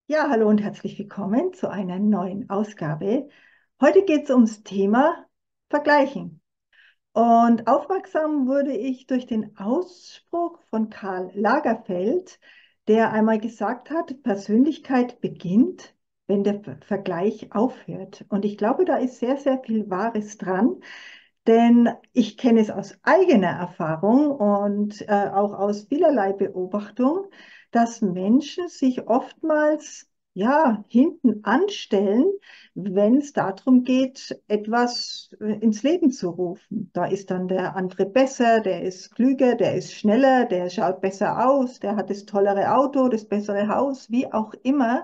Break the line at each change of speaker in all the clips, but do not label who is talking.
Ja, hallo und herzlich willkommen zu einer neuen Ausgabe. Heute geht es ums Thema Vergleichen. Und aufmerksam wurde ich durch den Ausspruch von Karl Lagerfeld, der einmal gesagt hat, Persönlichkeit beginnt, wenn der Vergleich aufhört. Und ich glaube, da ist sehr, sehr viel Wahres dran, denn ich kenne es aus eigener Erfahrung und auch aus vielerlei Beobachtung, dass Menschen sich oftmals ja, hinten anstellen, wenn es darum geht, etwas ins Leben zu rufen. Da ist dann der andere besser, der ist klüger, der ist schneller, der schaut besser aus, der hat das tollere Auto, das bessere Haus, wie auch immer.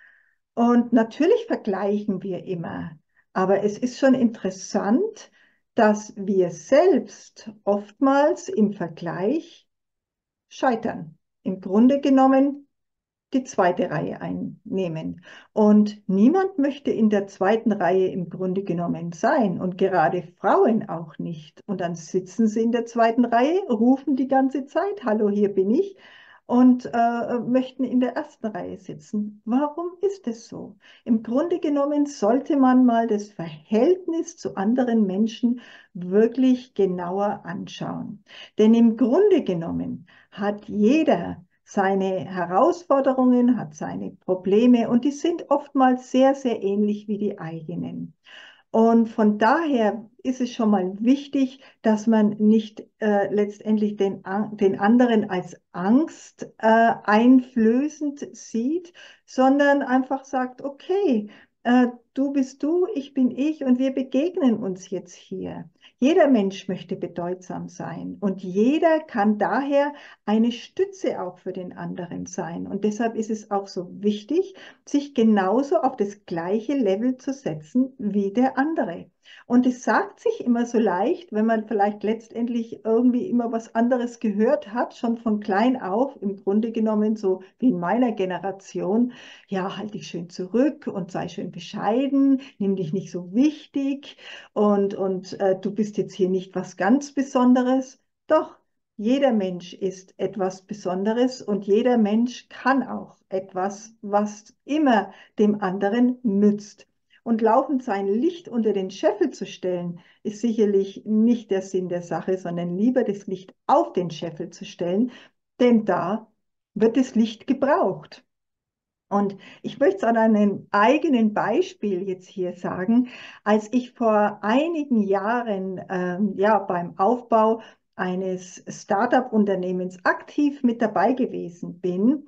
Und natürlich vergleichen wir immer, aber es ist schon interessant, dass wir selbst oftmals im Vergleich scheitern. Im Grunde genommen die zweite Reihe einnehmen. Und niemand möchte in der zweiten Reihe im Grunde genommen sein und gerade Frauen auch nicht. Und dann sitzen sie in der zweiten Reihe, rufen die ganze Zeit, hallo, hier bin ich, und möchten in der ersten Reihe sitzen. Warum ist es so? Im Grunde genommen sollte man mal das Verhältnis zu anderen Menschen wirklich genauer anschauen. Denn im Grunde genommen hat jeder seine Herausforderungen, hat seine Probleme und die sind oftmals sehr, sehr ähnlich wie die eigenen. Und von daher ist es schon mal wichtig, dass man nicht letztendlich den anderen als Angst einflößend sieht, sondern einfach sagt, okay, du bist du, ich bin ich und wir begegnen uns jetzt hier. Jeder Mensch möchte bedeutsam sein und jeder kann daher eine Stütze auch für den anderen sein. Und deshalb ist es auch so wichtig, sich genauso auf das gleiche Level zu setzen wie der andere. Und es sagt sich immer so leicht, wenn man vielleicht letztendlich irgendwie immer was anderes gehört hat, schon von klein auf, im Grunde genommen so wie in meiner Generation, ja, halt dich schön zurück und sei schön bescheiden, nimm dich nicht so wichtig und du bist jetzt hier nicht was ganz Besonderes. Doch, jeder Mensch ist etwas Besonderes und jeder Mensch kann auch etwas, was immer dem anderen nützt. Und laufend sein Licht unter den Scheffel zu stellen, ist sicherlich nicht der Sinn der Sache, sondern lieber das Licht auf den Scheffel zu stellen, denn da wird das Licht gebraucht. Und ich möchte es an einem eigenen Beispiel jetzt hier sagen. Als ich vor einigen Jahren ja, beim Aufbau eines Startup-Unternehmens aktiv mit dabei gewesen bin,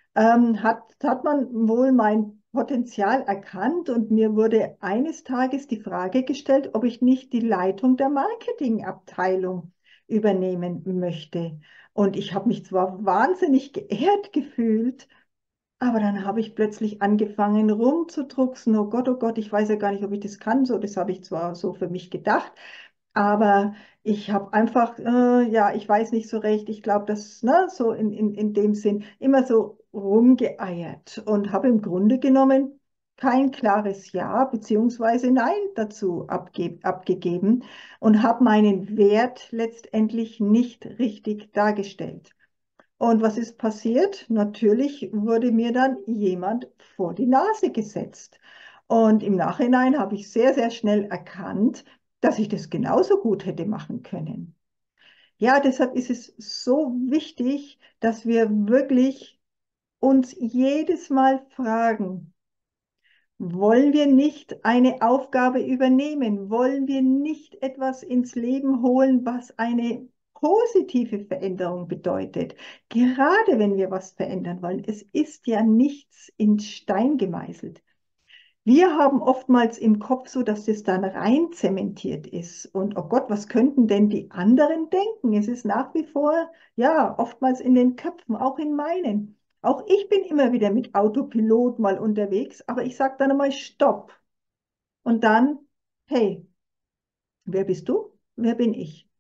hat man wohl mein Potenzial erkannt und mir wurde eines Tages die Frage gestellt, ob ich nicht die Leitung der Marketingabteilung übernehmen möchte. Und ich habe mich zwar wahnsinnig geehrt gefühlt, aber dann habe ich plötzlich angefangen rumzudrucksen. Oh Gott, ich weiß ja gar nicht, ob ich das kann. So, das habe ich zwar so für mich gedacht, aber ich habe einfach, ja, ich weiß nicht so recht. Ich glaube, das, ne, so in dem Sinn immer so rumgeeiert und habe im Grunde genommen kein klares Ja beziehungsweise Nein dazu abgegeben und habe meinen Wert letztendlich nicht richtig dargestellt. Und was ist passiert? Natürlich wurde mir dann jemand vor die Nase gesetzt. Und im Nachhinein habe ich sehr, sehr schnell erkannt, dass ich das genauso gut hätte machen können. Ja, deshalb ist es so wichtig, dass wir wirklich uns jedes Mal fragen, wollen wir nicht eine Aufgabe übernehmen? Wollen wir nicht etwas ins Leben holen, was eine positive Veränderung bedeutet? Gerade wenn wir was verändern wollen. Es ist ja nichts in Stein gemeißelt. Wir haben oftmals im Kopf so, dass das dann rein zementiert ist. Und oh Gott, was könnten denn die anderen denken? Es ist nach wie vor, ja, oftmals in den Köpfen, auch in meinen. Auch ich bin immer wieder mit Autopilot mal unterwegs, aber ich sage dann einmal Stopp. Und dann, hey, wer bist du? Wer bin ich?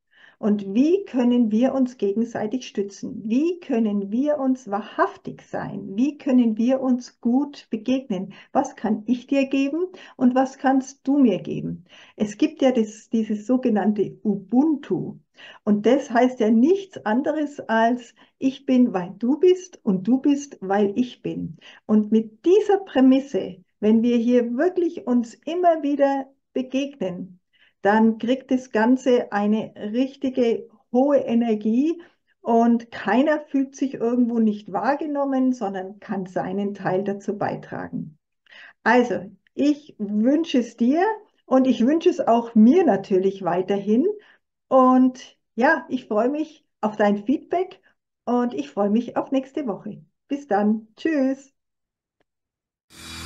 Und wie können wir uns gegenseitig stützen? Wie können wir uns wahrhaftig sein? Wie können wir uns gut begegnen? Was kann ich dir geben und was kannst du mir geben? Es gibt ja dieses sogenannte Ubuntu. Und das heißt ja nichts anderes als ich bin, weil du bist und du bist, weil ich bin. Und mit dieser Prämisse, wenn wir hier wirklich uns immer wieder begegnen, dann kriegt das Ganze eine richtige hohe Energie und keiner fühlt sich irgendwo nicht wahrgenommen, sondern kann seinen Teil dazu beitragen. Also, ich wünsche es dir und ich wünsche es auch mir natürlich weiterhin. Und ja, ich freue mich auf dein Feedback und ich freue mich auf nächste Woche. Bis dann. Tschüss.